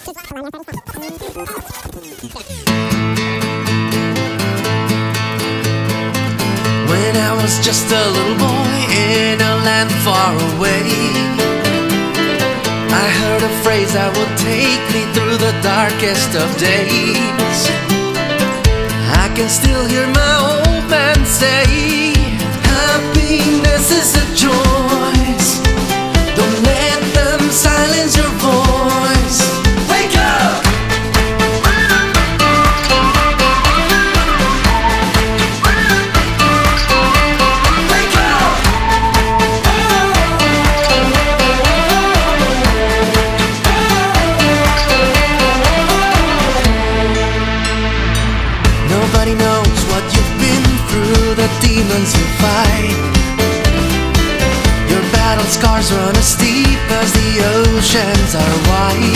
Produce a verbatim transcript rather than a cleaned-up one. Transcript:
When I was just a little boy in a land far away, I heard a phrase that would take me through the darkest of days. I can still hear my old man say, happiness is a choice. Don't let them silence your voice. Wake up! Wake up! Nobody knows what you've been through, the demons you fight. Your battle scars run as deep as the oceans are wide.